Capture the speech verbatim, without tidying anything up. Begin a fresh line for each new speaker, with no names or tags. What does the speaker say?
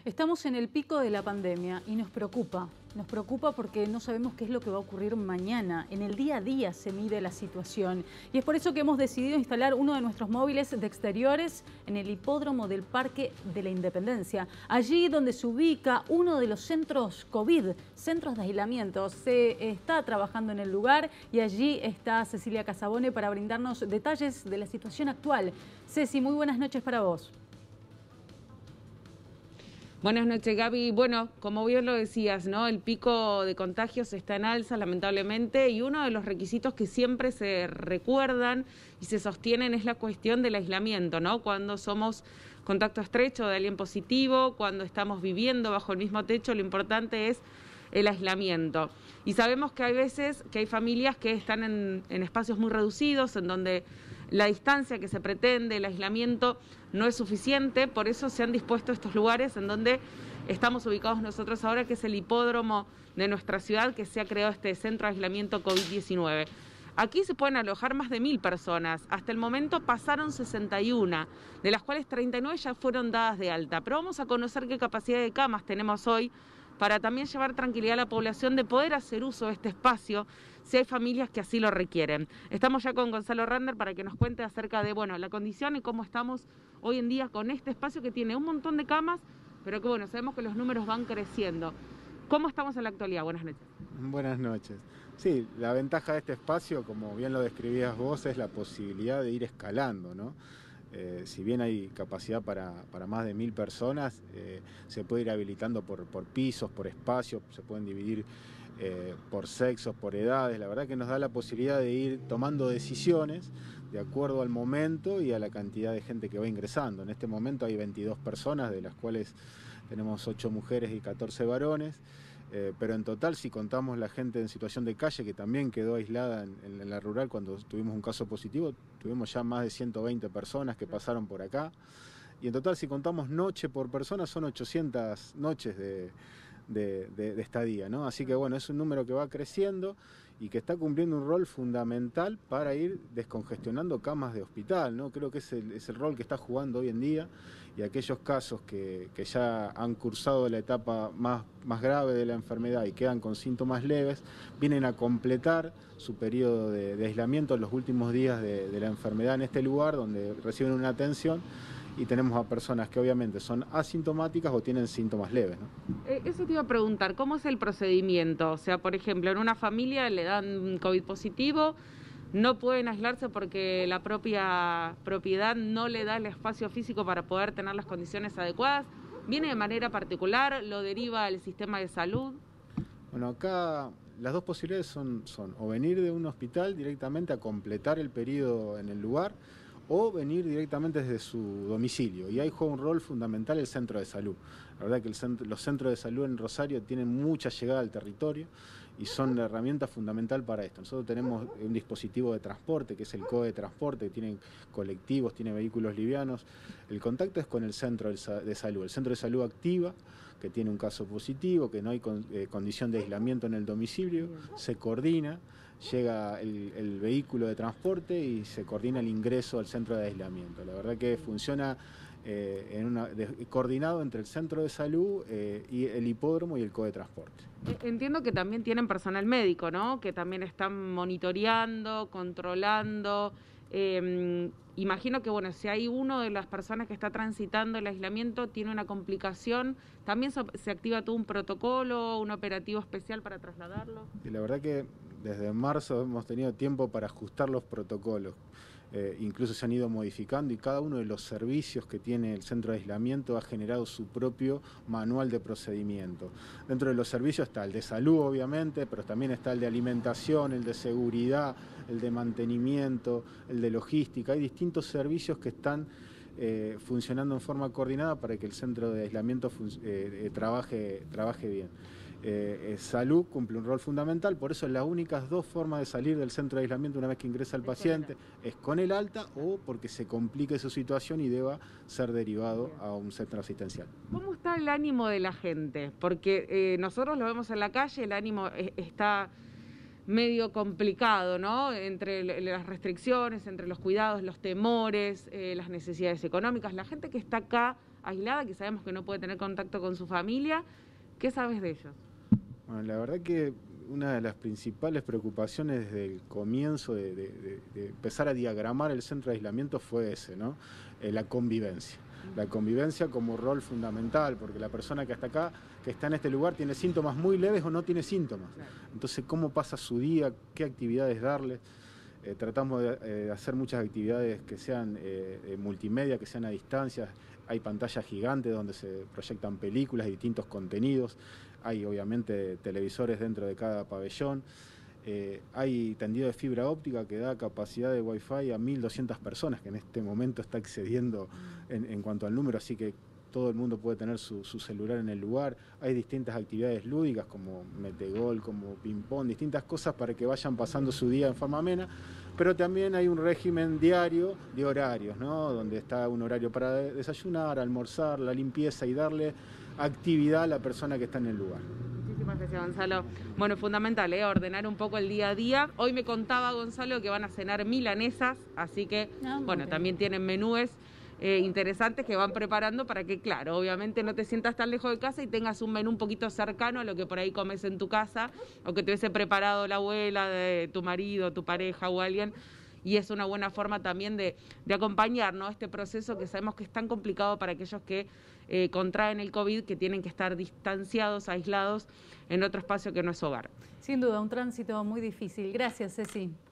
Estamos en el pico de la pandemia y nos preocupa. Nos preocupa porque no sabemos qué es lo que va a ocurrir mañana. En el día a día se mide la situación. Y es por eso que hemos decidido instalar uno de nuestros móviles de exteriores en el hipódromo del Parque de la Independencia. Allí donde se ubica uno de los centros COVID, centros de aislamiento. Se está trabajando en el lugar y allí está Cecilia Casabone para brindarnos detalles de la situación actual. Ceci, muy buenas noches para vos.
Buenas noches, Gaby. Bueno, como bien lo decías, ¿no? El pico de contagios está en alza, lamentablemente, y uno de los requisitos que siempre se recuerdan y se sostienen es la cuestión del aislamiento, ¿no? Cuando somos contacto estrecho de alguien positivo, cuando estamos viviendo bajo el mismo techo, lo importante es el aislamiento. Y sabemos que hay veces que hay familias que están en, en espacios muy reducidos, en donde la distancia que se pretende, el aislamiento, no es suficiente. Por eso se han dispuesto estos lugares en donde estamos ubicados nosotros ahora, que es el hipódromo de nuestra ciudad, que se ha creado este centro de aislamiento COVID diecinueve. Aquí se pueden alojar más de mil personas. Hasta el momento pasaron sesenta y una, de las cuales treinta y nueve ya fueron dadas de alta. Pero vamos a conocer qué capacidad de camas tenemos hoy, para también llevar tranquilidad a la población de poder hacer uso de este espacio si hay familias que así lo requieren. Estamos ya con Gonzalo Rander para que nos cuente acerca de bueno, la condición y cómo estamos hoy en día con este espacio que tiene un montón de camas, pero que bueno, sabemos que los números van creciendo. ¿Cómo estamos en la actualidad? Buenas noches.
Buenas noches. Sí, la ventaja de este espacio, como bien lo describías vos, es la posibilidad de ir escalando, ¿no? Eh, si bien hay capacidad para, para más de mil personas, eh, se puede ir habilitando por, por pisos, por espacios, se pueden dividir eh, por sexos, por edades. La verdad que nos da la posibilidad de ir tomando decisiones de acuerdo al momento y a la cantidad de gente que va ingresando. En este momento hay veintidós personas, de las cuales tenemos ocho mujeres y catorce varones. Eh, pero en total, si contamos la gente en situación de calle, que también quedó aislada en, en, en la rural cuando tuvimos un caso positivo, tuvimos ya más de ciento veinte personas que pasaron por acá. Y en total, si contamos noche por persona, son ochocientas noches de, de, de, de estadía, ¿no? Así que bueno, es un número que va creciendo y que está cumpliendo un rol fundamental para ir descongestionando camas de hospital, ¿no? Creo que es el, es el rol que está jugando hoy en día, y aquellos casos que, que ya han cursado la etapa más, más grave de la enfermedad y quedan con síntomas leves, vienen a completar su periodo de, de aislamiento en los últimos días de, de la enfermedad en este lugar, donde reciben una atención. Y tenemos a personas que obviamente son asintomáticas o tienen síntomas leves, ¿no?
Eh, eso te iba a preguntar, ¿cómo es el procedimiento? O sea, por ejemplo, en una familia le dan COVID positivo, no pueden aislarse porque la propia propiedad no le da el espacio físico para poder tener las condiciones adecuadas. ¿Viene de manera particular? ¿Lo deriva el sistema de salud?
Bueno, acá las dos posibilidades son, son o venir de un hospital directamente a completar el periodo en el lugar, o venir directamente desde su domicilio. Y ahí juega un rol fundamental el centro de salud. La verdad que el centro, los centros de salud en Rosario tienen mucha llegada al territorio y son la herramienta fundamental para esto. Nosotros tenemos un dispositivo de transporte, que es el C O E de transporte, que tiene colectivos, tiene vehículos livianos. El contacto es con el centro de salud. El centro de salud activa que tiene un caso positivo, que no hay con, eh, condición de aislamiento en el domicilio, se coordina, llega el, el vehículo de transporte y se coordina el ingreso al centro de aislamiento. La verdad que funciona eh, en una, de, coordinado entre el centro de salud eh, y el hipódromo y el C O E de transporte.
Entiendo que también tienen personal médico, ¿no? Que también están monitoreando, controlando. Eh, imagino que, bueno, si hay uno de las personas que está transitando el aislamiento, tiene una complicación, ¿también se, se activa todo un protocolo, un operativo especial para trasladarlo?
Y la verdad que desde marzo hemos tenido tiempo para ajustar los protocolos. Eh, incluso se han ido modificando y cada uno de los servicios que tiene el centro de aislamiento ha generado su propio manual de procedimiento. Dentro de los servicios está el de salud, obviamente, pero también está el de alimentación, el de seguridad, el de mantenimiento, el de logística. Hay distintos servicios que están eh, funcionando en forma coordinada para que el centro de aislamiento eh, trabaje, trabaje bien. Eh, eh, salud cumple un rol fundamental, por eso las únicas dos formas de salir del centro de aislamiento una vez que ingresa el paciente es con el alta o porque se complique su situación y deba ser derivado a un centro asistencial.
¿Cómo está el ánimo de la gente? Porque eh, nosotros lo vemos en la calle, el ánimo eh, está medio complicado, ¿no? Entre las restricciones, entre los cuidados, los temores, eh, las necesidades económicas. La gente que está acá aislada, que sabemos que no puede tener contacto con su familia. ¿Qué sabes de ellos?
Bueno, la verdad que una de las principales preocupaciones desde el comienzo de, de, de, de empezar a diagramar el centro de aislamiento fue ese, ¿no? Eh, la convivencia. La convivencia como rol fundamental, porque la persona que está acá, que está en este lugar, tiene síntomas muy leves o no tiene síntomas. Entonces, ¿cómo pasa su día? ¿Qué actividades darle? Eh, tratamos de eh, hacer muchas actividades que sean eh, multimedia, que sean a distancia. Hay pantallas gigantes donde se proyectan películas y distintos contenidos. Hay obviamente televisores dentro de cada pabellón. Eh, hay tendido de fibra óptica que da capacidad de Wi-Fi a mil doscientas personas, que en este momento está excediendo en, en cuanto al número, así que todo el mundo puede tener su, su celular en el lugar. Hay distintas actividades lúdicas como metegol, como ping-pong, distintas cosas para que vayan pasando su día en forma amena, pero también hay un régimen diario de horarios, ¿no? Donde está un horario para desayunar, almorzar, la limpieza y darle actividad a la persona que está en el lugar.
Muchísimas gracias, Gonzalo. Bueno, fundamental, ¿eh? Ordenar un poco el día a día. Hoy me contaba Gonzalo que van a cenar milanesas, así que, ah, bueno, también tienen menúes eh, interesantes que van preparando para que, claro, obviamente no te sientas tan lejos de casa y tengas un menú un poquito cercano a lo que por ahí comes en tu casa o que te hubiese preparado la abuela de tu marido, tu pareja o alguien. Y es una buena forma también de, de acompañar, ¿no?, este proceso que sabemos que es tan complicado para aquellos que eh, contraen el COVID, que tienen que estar distanciados, aislados en otro espacio que no es hogar.
Sin duda, un tránsito muy difícil. Gracias, Ceci.